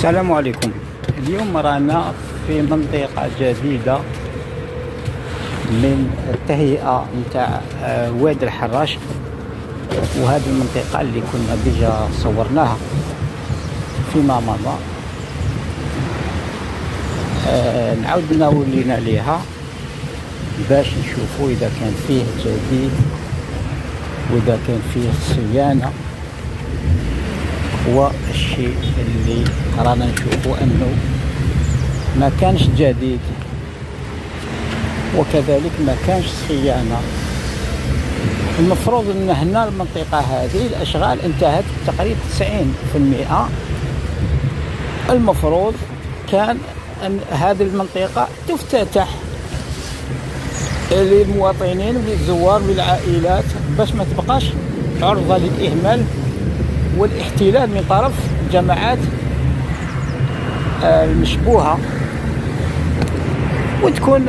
السلام عليكم. اليوم رانا في منطقة جديدة من التهيئة نتاع وادي الحراش، وهذه المنطقة اللي كنا ديجا صورناها فيما مضى. نعاود نولينا ليها باش نشوفوا إذا كان فيه جديد وإذا كان فيه صيانة. هو الشيء اللي رانا نشوفوا انه ما كانش جديد، وكذلك ما كانش صيانه. المفروض ان هنا المنطقه هذه الاشغال انتهت تقريبا 90%. المفروض كان ان هذه المنطقه تفتتح للمواطنين وللزوار وللعائلات باش ما تبقاش عرضه للاهمال والاحتلال من طرف الجماعات المشبوهة، وتكون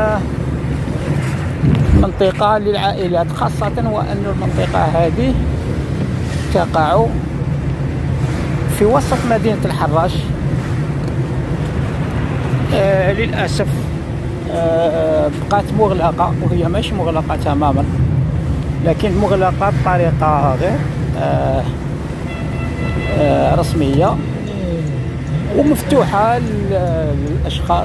منطقة للعائلات، خاصة وأن المنطقة هذه تقع في وسط مدينة الحراش. للأسف بقات مغلقة، وهي مش مغلقة تماما لكن مغلقة بطريقة غير رسمية ومفتوحة للأشخاص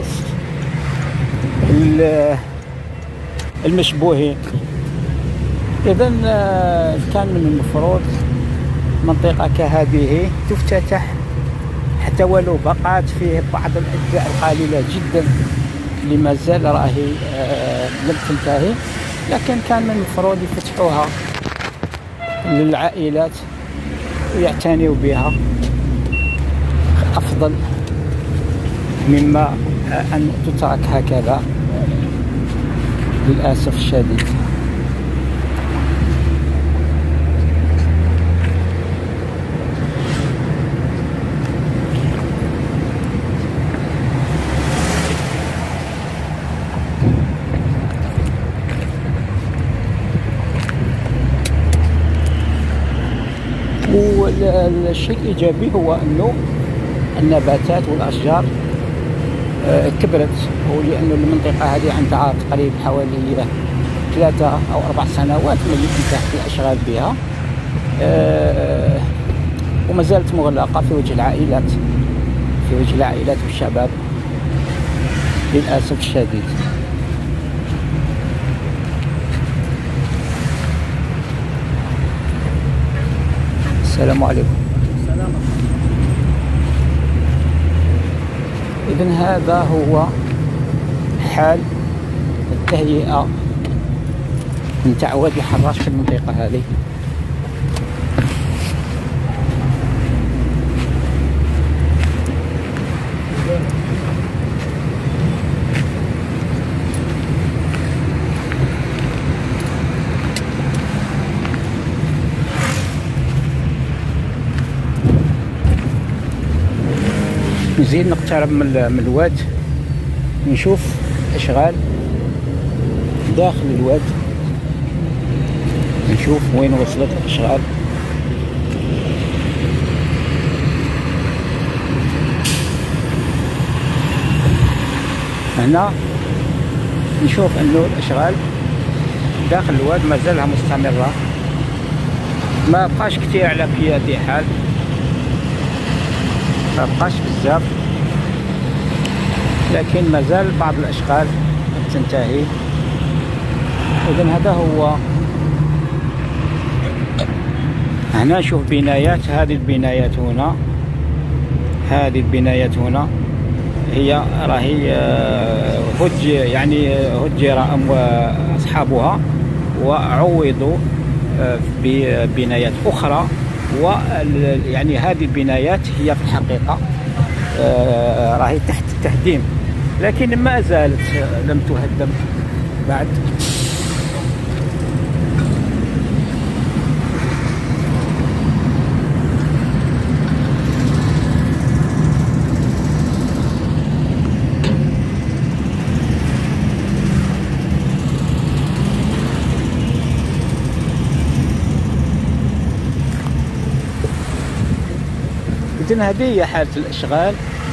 المشبوهين. إذن كان من المفروض منطقة كهذه تفتتح، حتى ولو بقات فيه بعض الأجزاء القليلة جدا اللي ما زال راهي لم تنتهي، لكن كان من المفروض يفتحوها للعائلات ويعتنيوا بها أفضل مما أن تترك هكذا للأسف الشديد. والشيء الإيجابي هو أنه النباتات والأشجار كبرت، ولأن المنطقة هذه عندها تقريبا حوالي 3 أو 4 سنوات من اللي انتهت الأشغال بها، وما زالت مغلقة في وجه العائلات والشباب للأسف الشديد. السلام عليكم. السلام. إذن هذا هو حال التهيئة نتاع وادي الحراش في المنطقة هذه. نزيد نقترب من الواد نشوف اشغال داخل الواد، نشوف وين وصلت الاشغال. هنا نشوف انه الاشغال داخل الواد ما زالها مستمرة، ما بقاش كثير على كل حال، ما بقاش بزاف، لكن مازال بعض الاشغال تنتهي. اذن هذا هو. هنا نشوف بنايات، هذه البنايات هنا هي راهي هجر اصحابها وعوضوا ببنايات اخرى، ويعني هذه البنايات هي في الحقيقة راهي تحت التهديم، لكن ما زالت لم تهدم بعد. إذن هذه هي حالة الأشغال،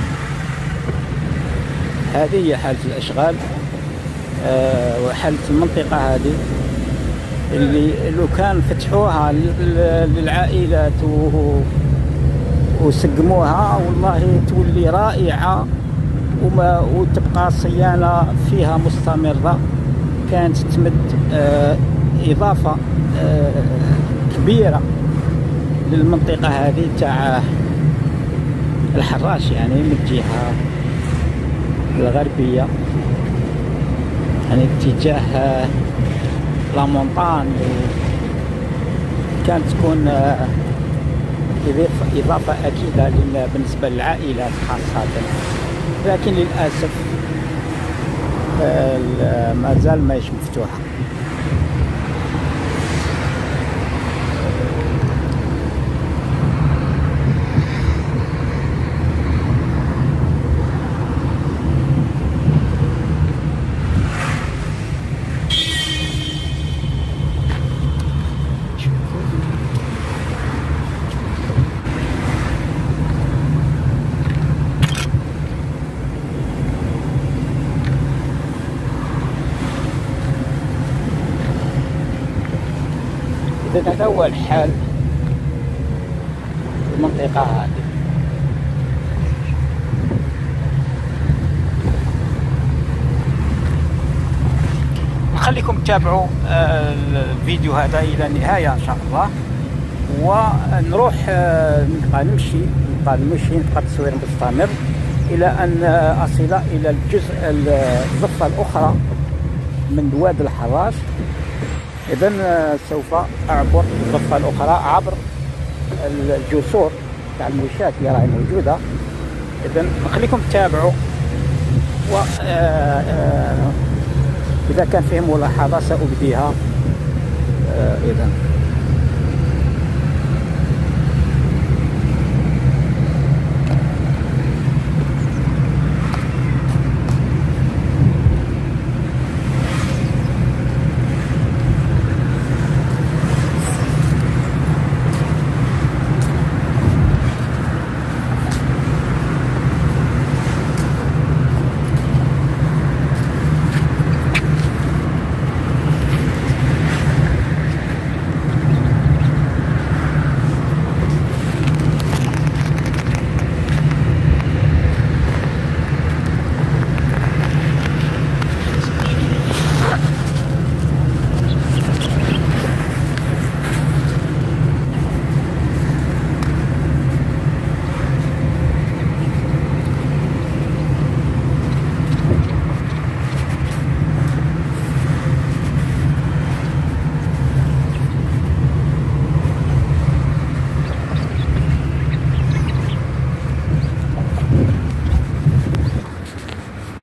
هذه هي حالة الأشغال وحالة المنطقة هذه اللي لو كان فتحوها للعائلات وسقموها والله تولي رائعة وتبقى الصيانة فيها مستمرة، كانت تمد إضافة كبيرة للمنطقة هذه تاع الحراش، يعني من الجهة الغربية، يعني اتجاه لا مونطان، كانت تكون إضافة أكيدة بالنسبة للعائلات خاصة، لكن للأسف ما زال ماهيش مفتوحة. إذن هذا هو الحال في المنطقة هذه. نخليكم تتابعوا الفيديو هذا إلى النهاية إن شاء الله، ونروح نبقى نمشي نبقى التصوير مستمر إلى أن أصل إلى الضفة الأخرى من وادي الحراش. إذن سوف أعبر الضفة الأخرى عبر الجسور تاع الموشات اللي راهي موجودة. إذن نخليكم تتابعوا، و إذا كان فيه ملاحظة سأبديها إذن.